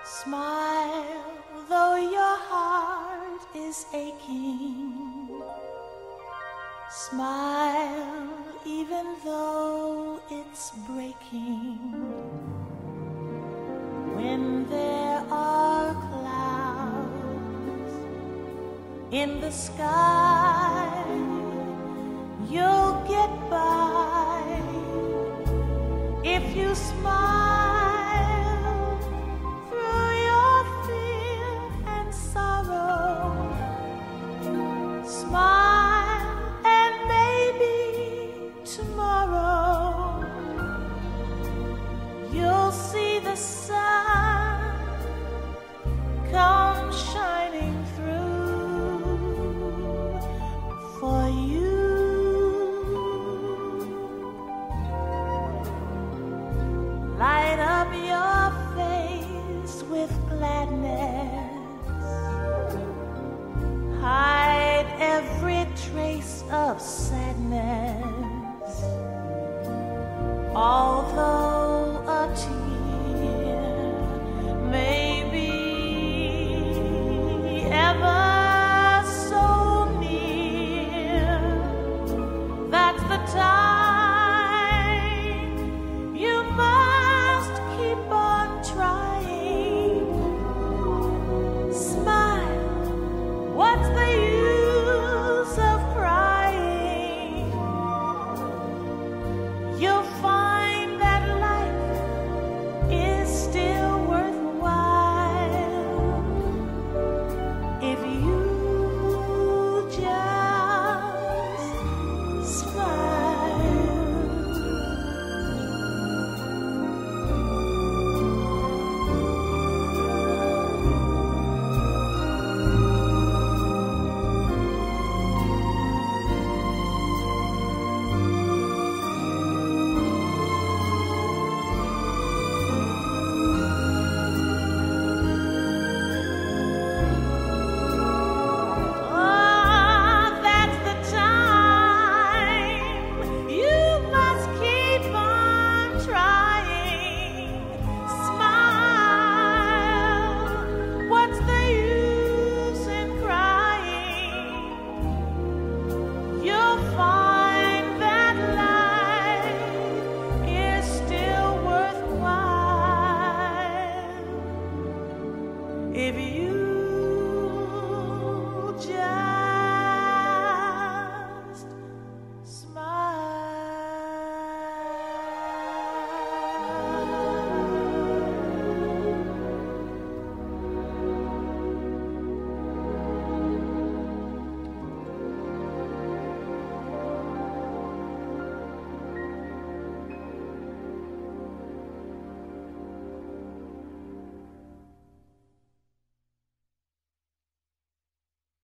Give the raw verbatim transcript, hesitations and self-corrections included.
Smile, though your heart is aching. Smile, even though it's breaking. When there are clouds in the sky, you'll get by if you smile. Smile, and maybe tomorrow you'll see the sun come shining through for you. Light up your face with gladness. Hide every trace of sadness.